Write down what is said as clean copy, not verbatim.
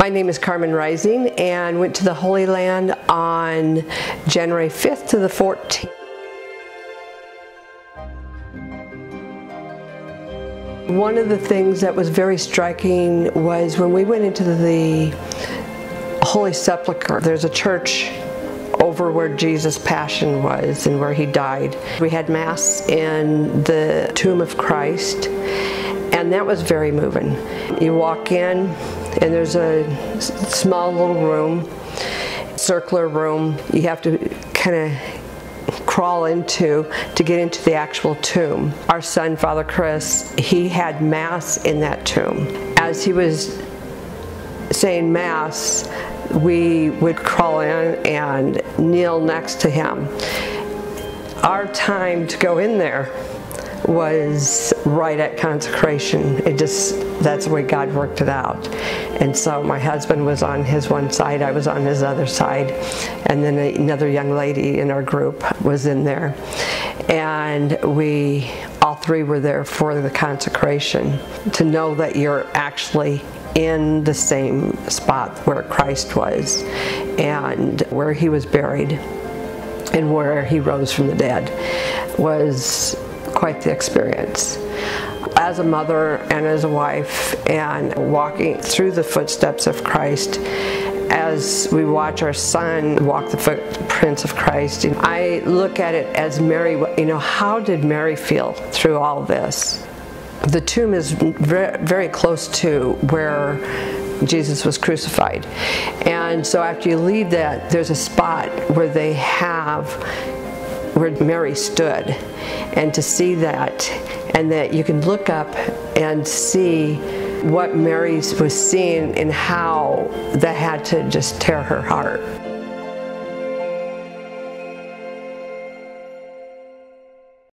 My name is Carmen Reising and went to the Holy Land on January 5th to the 14th. One of the things that was very striking was when we went into the Holy Sepulchre. There's a church over where Jesus' passion was and where he died. We had Mass in the tomb of Christ, and that was very moving. You walk in and there's a small little room, circular room. You have to kind of crawl into to get into the actual tomb. Our son, Father Chris, he had Mass in that tomb. As he was saying Mass, we would crawl in and kneel next to him. Our time to go in there was right at consecration. That's the way God worked it out. And so my husband was on his one side, I was on his other side, and then another young lady in our group was in there. And we all three were there for the consecration, to know that you're actually in the same spot where Christ was and where he was buried and where he rose from the dead was quite the experience. As a mother and as a wife, and walking through the footsteps of Christ, as we watch our son walk the footprints of Christ, I look at it as Mary. How did Mary feel through all this? The tomb is very close to where Jesus was crucified. And so after you leave that, there's a spot where where Mary stood. And to see that, and that you can look up and see what Mary was seeing and how that had to just tear her heart.